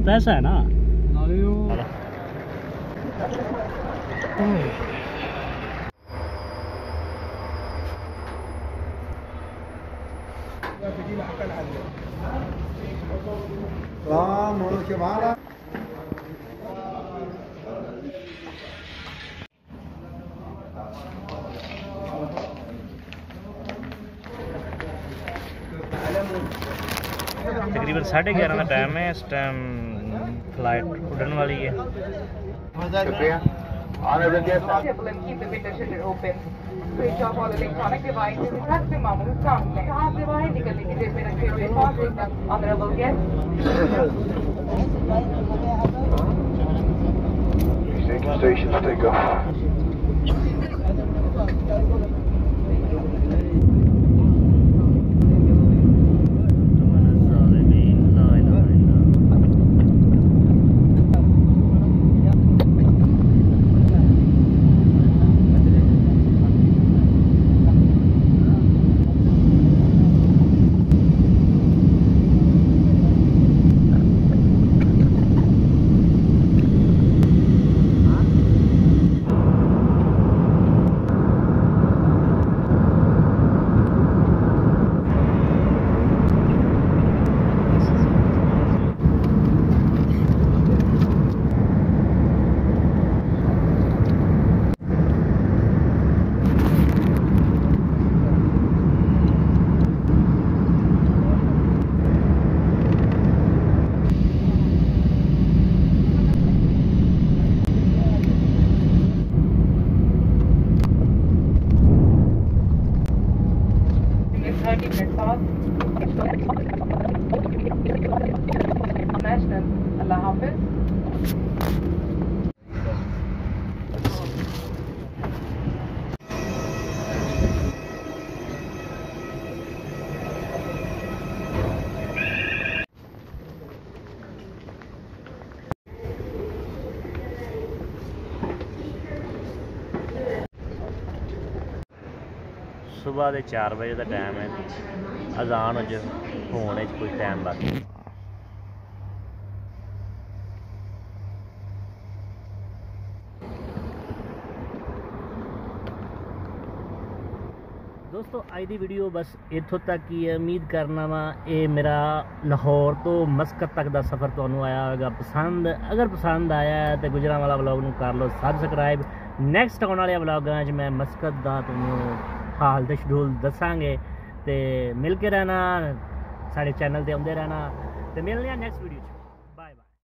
पैसा है ना तकरीबन 11:30 का टाइम है। इस टाइम फ्लाइट उड़न वाली है। Switch off all electronic devices. रख से मामूल काम लें। यहाँ से बाहर निकलने की जेब में रखे हुए पास एकदम honorable guest. Stations take off. National. Allah Hafiz. सुबह के 4 बजे का टाइम है। अजान होने कुछ टाइम बाकी। दोस्तों अज की वीडियो बस इत्थों तक ही है। उम्मीद करना वा ये मेरा लाहौर तो मस्कत तक का सफ़र तुहानू आया होगा पसंद। अगर पसंद आया है तो गुजरांवाला व्लॉग नू कर लो सबसक्राइब। नैक्सट आने वाले व्लॉगां च मैं मस्कत का तुहानू हाल ते शेड्यूल दसांगे। तो मिल के रहना, साढ़े चैनल पर आते रहना। तो मिलने नैक्सट वीडियो।